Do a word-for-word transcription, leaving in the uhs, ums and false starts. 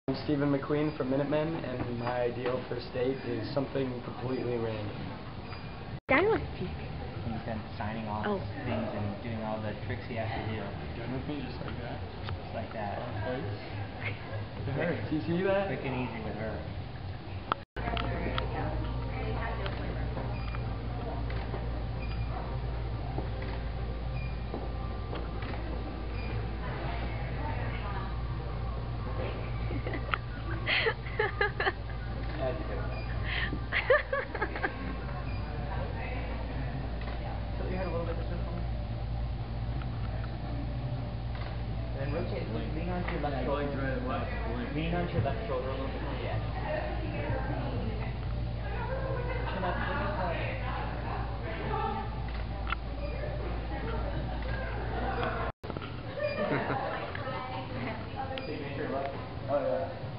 I'm Stephen McQueen from Minutemen, and my ideal first date is something completely random. Dad wants to. He's been signing off Oh. things and doing all the tricks he has to do. With me just like that. Just like that. It hurts. Do you see that? Quick and easy with her. Tilt your head a little bit this way for me. And then rotate, lean onto your left shoulder. Lean onto your left shoulder a little bit more. Yeah. Chin up, chin up. Signature look. Oh yeah.